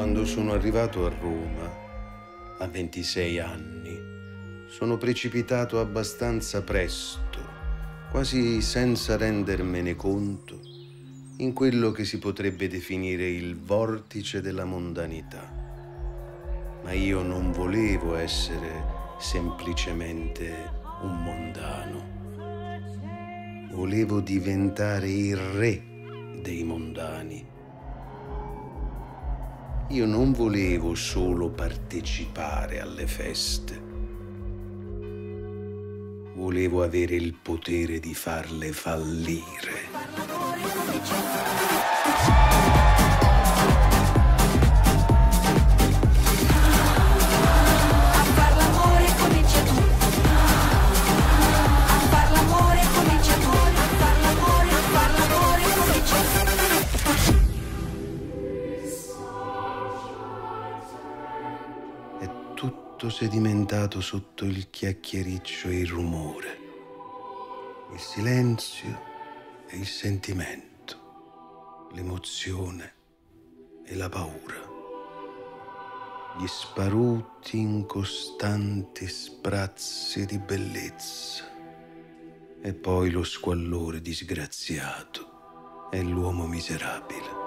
Quando sono arrivato a Roma, a 26 anni, sono precipitato abbastanza presto, quasi senza rendermene conto, in quello che si potrebbe definire il vortice della mondanità. Ma io non volevo essere semplicemente un mondano. Volevo diventare il re dei mondani. Io non volevo solo partecipare alle feste. Volevo avere il potere di farle fallire. Tutto sedimentato sotto il chiacchiericcio e il rumore, il silenzio e il sentimento, l'emozione e la paura, gli sparuti incostanti sprazzi di bellezza e poi lo squallore disgraziato e l'uomo miserabile.